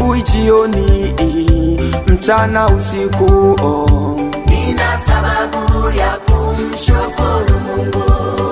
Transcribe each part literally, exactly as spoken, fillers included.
asubuhi, jioni, mchana, usiku, oh. Nina sababu ya kumshukuru Mungu.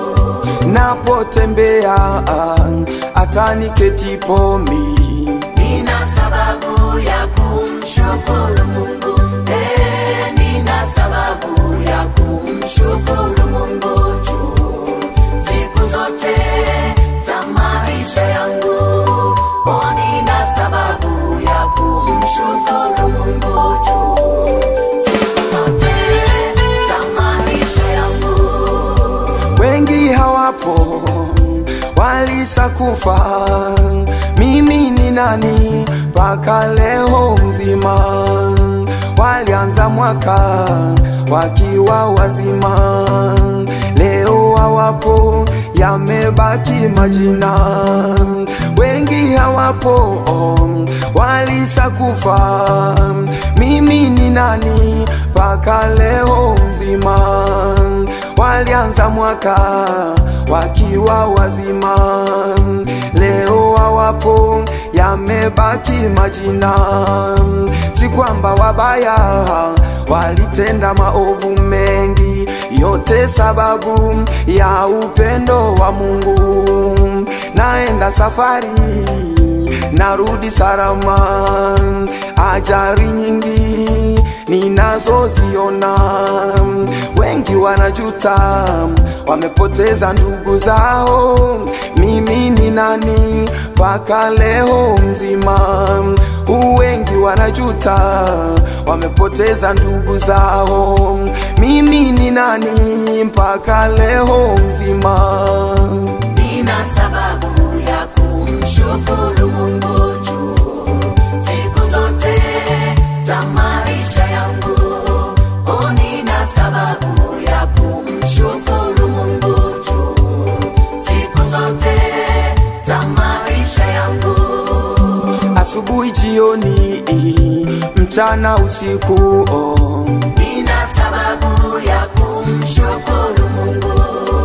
Napotembea hata niketipo mimi, nina sababu ya kumshukuru Mungu. Eh, nina sababu ya kumshukuru Mungu juu siku zote za maisha yangu. Oh, nina sababu ya kumshukuru Mungu juu siku zote za maisha yangu. Wengi hawapo walishakufa, mimi ni nani mpaka leo mzima? Walianza mwaka wakiwa wazima, leo hawapo, yamebaki majina. Wengi hawapo walishakufa, mimi ni nani mpaka leo mzima? Walianza mwaka wakiwa wazima, leo hawapo, yamebaki majina. Si kwamba wabaya walitenda maovu mengi, yote sababu ya upendo wa Mungu. Naenda safari, narudi salama, ajali nyingi ninazoziona. Wengi wanajuta, wamepoteza ndugu zao, mimi ni nani mpaka leo mzima? Wengi wanajuta, wamepoteza ndugu zao, mimi ni nani mpaka leo mzima? Nina sababu ya kumshukuru Mungu juu siku zote za maisha yangu. Oh, nina sababu ya kumshukuru Mungu juu siku zote za maisha yangu. Asubuhi, jioni, mchana, usiku, oh. Nina sababu ya kumshukuru Mungu.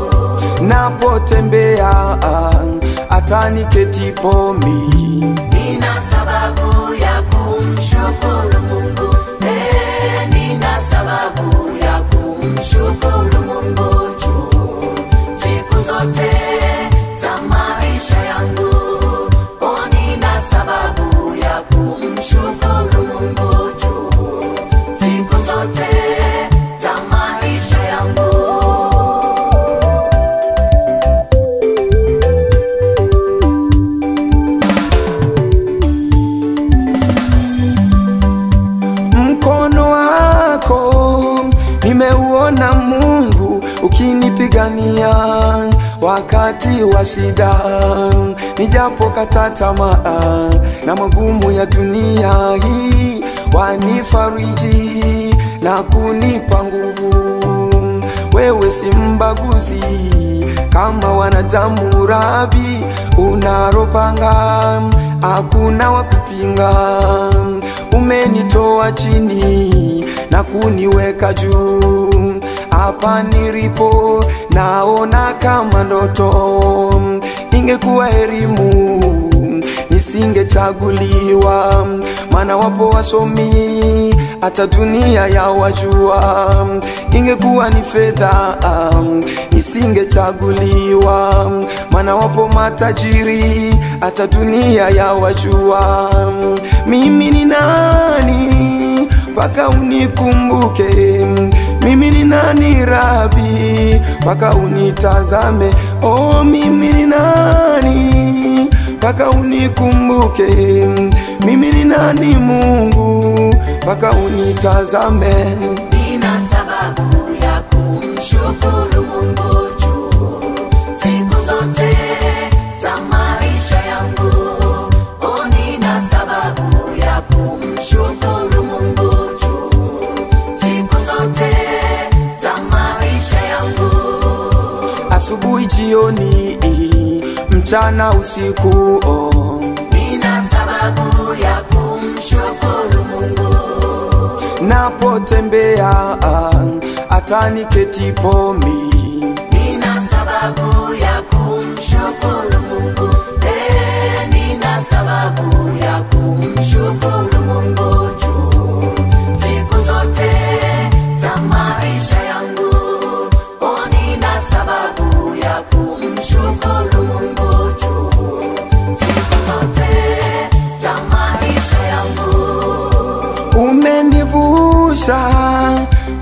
Napotembea hata niketipo mimi, nina sababu ya kumshukuru Mungu. Eh, nina sababu ya kumshukuru Mungu juu siku zote za maisha yangu. Oh, nina sababu ya kumshukuru Mungu juu siku zote za maisha yangu. Mkono wako nimeuona Mungu ukinipigania wakati wa shida. Nijapo kata tamaa na magumu ya dunia hii, wanifariji na kunipa nguvu. Wewe si mbaguzi kama wanadamu, Rabi, unaropanga hakuna wa kupinga. Umenitoa chini na kuniweka juu, hapa nilipo naona kama ndoto. Ingekuwa elimu nisingechaguliwa, maana wapo wasomi hata dunia ya wajua. Ingekuwa ni fedha nisingechaguliwa, maana wapo matajiri hata dunia ya wajua. Mimi ni nani mpaka unikumbuke? Mimi ni nani Rabi mpaka unitazame? Oh, mimi ni nani mpaka unikumbuke? Mimi ni nani Mungu mpaka unitazame? Nina sababu ya kumshukuru Mungu juu siku zote za maisha yangu. Oh, nina sababu ya kumshukuru Mungu juu siku zote za maisha yangu. Asubuhi, jioni, mchana, usiku, oh. Nina sababu ya kumshukuru Mungu. Napotembea hata niketipo mimi, nina sababu ya kumshukuru Mungu. Eh, nina sababu ya kumshukuru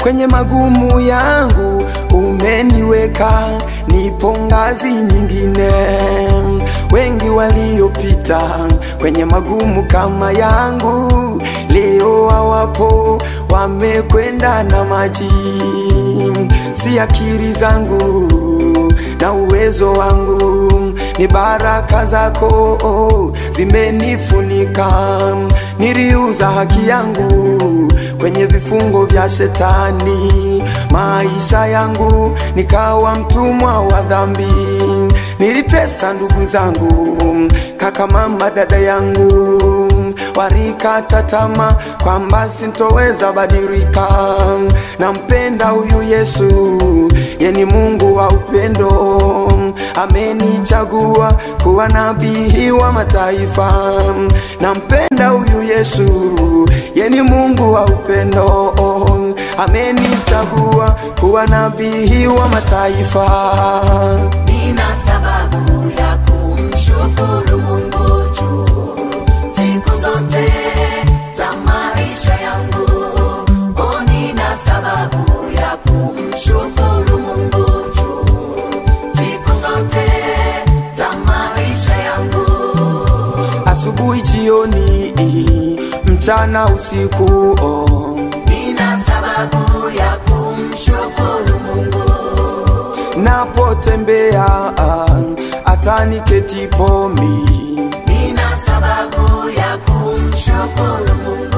kwenye magumu yangu umeniweka, nipo ngazi nyingine. Wengi waliopita kwenye magumu kama yangu leo hawapo, wamekwenda na maji. Si akili zangu na uwezo wangu, ni baraka zako zimenifunika. Niliuza haki yangu kwenye vifungo vya shetani, maisha yangu nikawa mtumwa wa dhambi. Nilitesa ndugu zangu, kaka, mama, dada yangu, warikata tamaa kwamba sintoweza badilika. Nampenda huyu Yesu, yeye ni Mungu wa upendo, amenichagua kuwa nabii wa mataifa. Nampenda huyu Yesu, yeye ni Mungu wa upendo, amenichagua kuwa nabii wa mataifa. Nina sababu ya kumshukuru Mungu juu siku zote za maisha yangu. Oh, nina sababu ya kumshukuru Mungu juu siku zote za maisha yangu. Asubuhi, jioni, mchana, usiku, oh, nina sababu ya kumshukuru Mungu. Napotembea hata niketipo mi, nina sababu ya kumshukuru Mungu.